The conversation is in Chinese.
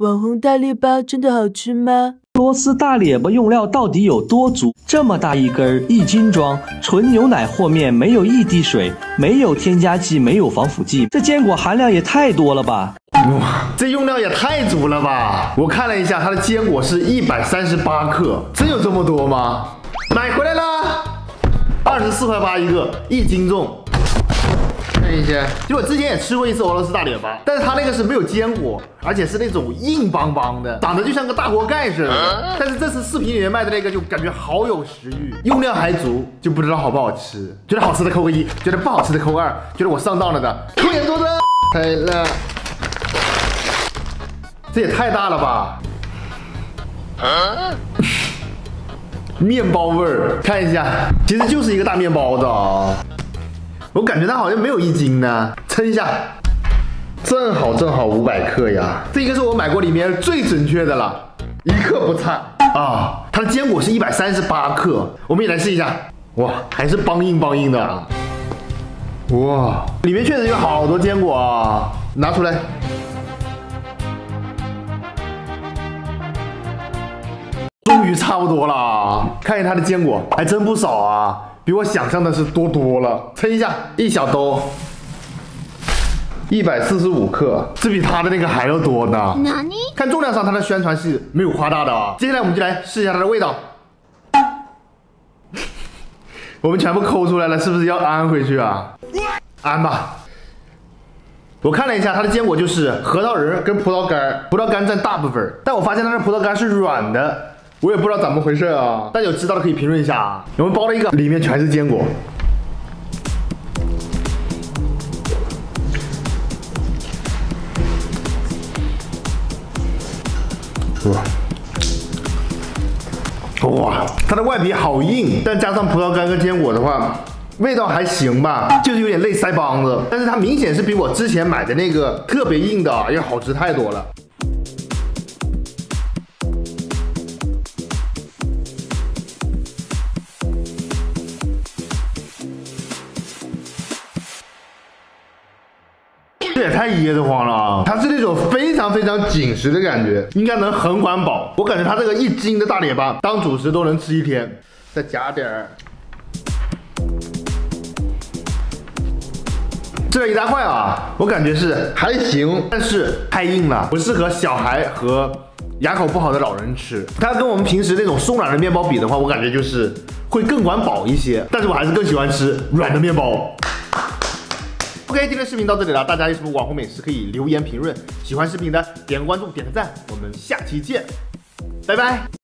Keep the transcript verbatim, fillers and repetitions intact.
网红大列巴真的好吃吗？ 螺丝大列巴用料到底有多足？这么大一根，一斤装，纯牛奶和面，没有一滴水，没有添加剂，没有防腐剂，这坚果含量也太多了吧！ 哇，这用料也太足了吧！我看了一下，它的坚果是一百三十八克，真有这么多吗？买回来了，二十四块八一个，一斤重。看一下，就我之前也吃过一次俄罗斯大列巴，但是它那个是没有坚果，而且是那种硬邦邦的，长得就像个大锅盖似的。但是这次视频里面卖的那个就感觉好有食欲，用料还足，就不知道好不好吃。觉得好吃的扣个一，觉得不好吃的扣二，觉得我上当了的扣眼珠子。开了，这也太大了吧！啊面包味儿，看一下，其实就是一个大面包的啊。我感觉它好像没有一斤呢，称一下，正好正好五百克呀。这个是我买过里面最准确的了，一克不差啊。它的坚果是一百三十八克，我们也来试一下。哇，还是梆硬梆硬的啊！哇，里面确实有好多坚果啊，拿出来。终于差不多了，看见它的坚果还真不少啊，比我想象的是多多了。称一下，一小兜，一百四十五克，这比它的那个还要多呢。看重量上，它的宣传是没有夸大的啊。接下来我们就来试一下它的味道。我们全部抠出来了，是不是要安回去啊？安吧。我看了一下，它的坚果就是核桃仁跟葡萄干，葡萄干占大部分，但我发现它的葡萄干是软的。我也不知道怎么回事啊，大家有知道的可以评论一下啊。我们包了一个，里面全是坚果。哇，哇，它的外皮好硬，但加上葡萄干跟坚果的话，味道还行吧，就是有点类腮帮子。但是它明显是比我之前买的那个特别硬的要好吃太多了。这也太噎得慌了啊！它是那种非常非常紧实的感觉，应该能很管饱。我感觉它这个一斤的大列巴当主食都能吃一天。再加点儿，这个一大块啊，我感觉是还行，但是太硬了，不适合小孩和牙口不好的老人吃。它跟我们平时那种松软的面包比的话，我感觉就是会更管饱一些，但是我还是更喜欢吃软的面包。OK， 今天视频到这里了，大家有什么网红美食可以留言评论，喜欢视频的点个关注，点个赞，我们下期见，拜拜。